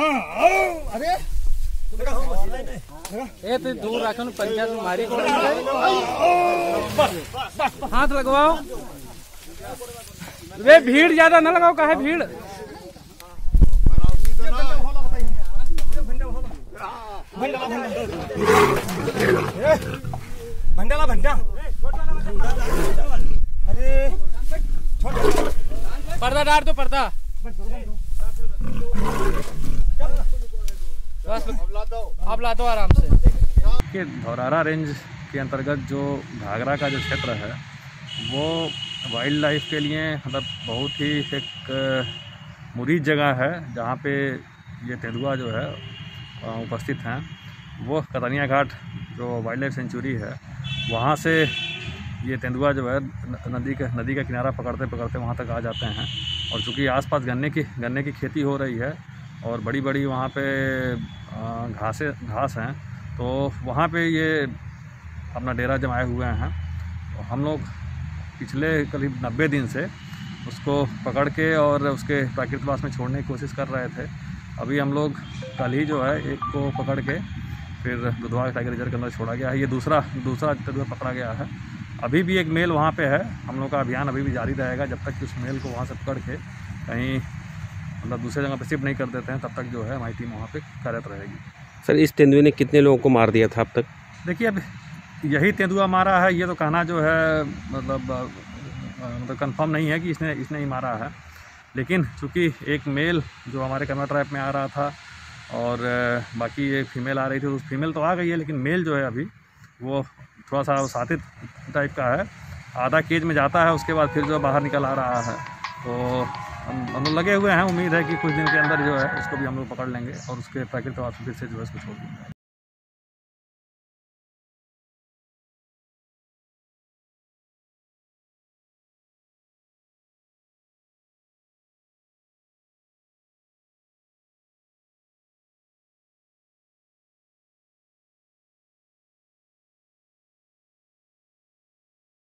अरे ए तो दूर रखो न पंचायत मारी को हाथ लगवाओ। वे भीड़ ज्यादा न लगाओ, काहे भीड़। भंडाला भंडा। अरे पर्दा डाल दो, पर्दा बस अब ला दो आराम से। कि धौरारा रेंज के अंतर्गत जो घाघरा का जो क्षेत्र है वो वाइल्ड लाइफ के लिए मतलब बहुत ही एक मुरीद जगह है, जहाँ पे ये तेंदुआ जो है उपस्थित हैं। वो कतनिया घाट जो वाइल्ड लाइफ सेंचुरी है, वहाँ से ये तेंदुआ जो है नदी का किनारा पकड़ते पकड़ते वहाँ तक आ जाते हैं। और चूँकि आसपास गन्ने की खेती हो रही है और बड़ी बड़ी वहाँ पे घास हैं, तो वहाँ पे ये अपना डेरा जमाए हुए हैं। तो हम लोग पिछले करीब 90 दिन से उसको पकड़ के और उसके प्राकृतिकवास में छोड़ने की कोशिश कर रहे थे। अभी हम लोग कल ही जो है एक को पकड़ के फिर दुधवा टाइगर रिजर्व के अंदर छोड़ा गया है। ये दूसरा तेंदुआ पकड़ा गया है। अभी भी एक मेल वहाँ पे है। हम लोग का अभियान अभी भी जारी रहेगा जब तक कि उस मेल को वहाँ से पकड़ के कहीं मतलब दूसरे जगह पे शिफ्ट नहीं कर देते हैं, तब तक जो है हमारी टीम वहाँ पे कार्यरत रहेगी। सर, इस तेंदुए ने कितने लोगों को मार दिया था अब तक? देखिए, अब यही तेंदुआ मारा है, ये तो कहना जो है मतलब कंफर्म नहीं है कि इसने ही मारा है। लेकिन चूँकि एक मेल जो हमारे कैमरा ट्रैप में आ रहा था और बाकी एक फीमेल आ रही थी, तो उस फीमेल तो आ गई है, लेकिन मेल जो है अभी वो थोड़ा सा साथित टाइप का है। आधा केज में जाता है, उसके बाद फिर जो बाहर निकल आ रहा है। तो हम लोग लगे हुए हैं। उम्मीद है कि कुछ दिन के अंदर जो है उसको भी हम लोग पकड़ लेंगे और उसके प्राकृतिक वास फिर से जो है उसको छोड़ देंगे।